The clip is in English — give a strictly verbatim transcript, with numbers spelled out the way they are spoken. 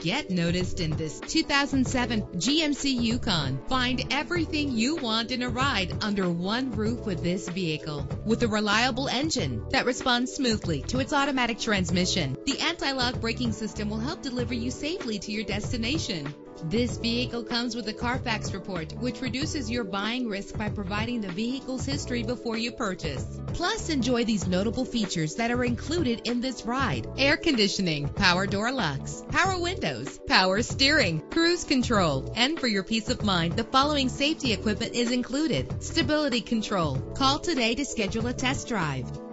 Get noticed in this two thousand seven G M C Yukon. Find everything you want in a ride under one roof with this vehicle. With a reliable engine that responds smoothly to its automatic transmission, the anti-lock braking system will help deliver you safely to your destination. This vehicle comes with a Carfax report, which reduces your buying risk by providing the vehicle's history before you purchase. Plus, enjoy these notable features that are included in this ride: air conditioning, power door locks, power windows, power steering, cruise control. And for your peace of mind, the following safety equipment is included: stability control. Call today to schedule a test drive.